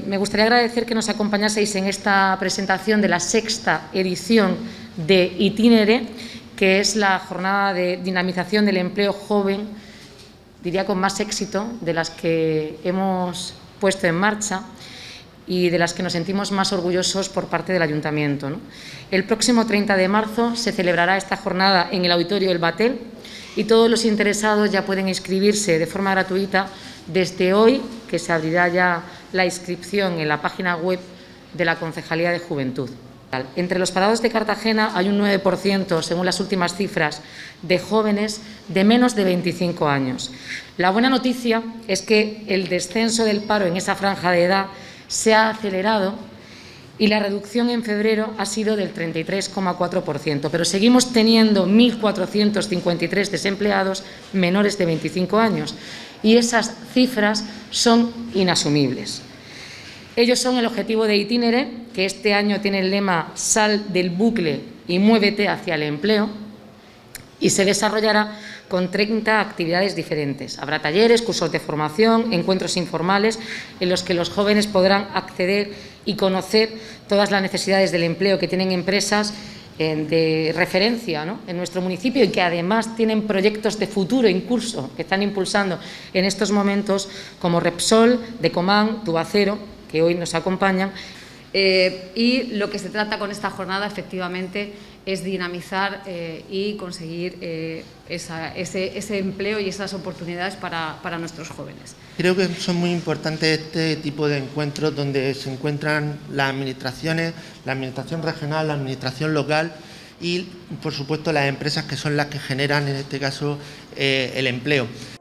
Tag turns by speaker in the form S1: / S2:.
S1: Me gustaría agradecer que nos acompañaseis en esta presentación de la 6ª edición de Itinere, que es la jornada de dinamización del empleo joven, diría con más éxito, de las que hemos puesto en marcha y de las que nos sentimos más orgullosos por parte del Ayuntamiento, ¿no? El próximo 30 de marzo se celebrará esta jornada en el Auditorio El Batel y todos los interesados ya pueden inscribirse de forma gratuita desde hoy, que se abrirá ya la inscripción en la página web de la Concejalía de Juventud. Entre los parados de Cartagena hay un 9%, según las últimas cifras, de jóvenes de menos de 25 años. La buena noticia es que el descenso del paro en esa franja de edad se ha acelerado y la reducción en febrero ha sido del 33,4%, pero seguimos teniendo 1.453 desempleados menores de 25 años y esas cifras son inasumibles. Ellos son el objetivo de Itinere, que este año tiene el lema «Sal del bucle y muévete hacia el empleo», y se desarrollará con 30 actividades diferentes. Habrá talleres, cursos de formación, encuentros informales en los que los jóvenes podrán acceder y conocer todas las necesidades del empleo que tienen empresas de referencia, ¿no?, en nuestro municipio y que además tienen proyectos de futuro en curso que están impulsando en estos momentos, como Repsol, Decoman, Tubacero, que hoy nos acompañan.
S2: Y lo que se trata con esta jornada, efectivamente, es dinamizar y conseguir ese empleo y esas oportunidades para nuestros jóvenes.
S3: Creo que son muy importantes este tipo de encuentros donde se encuentran las administraciones, la administración regional, la administración local y, por supuesto, las empresas que son las que generan, en este caso, el empleo.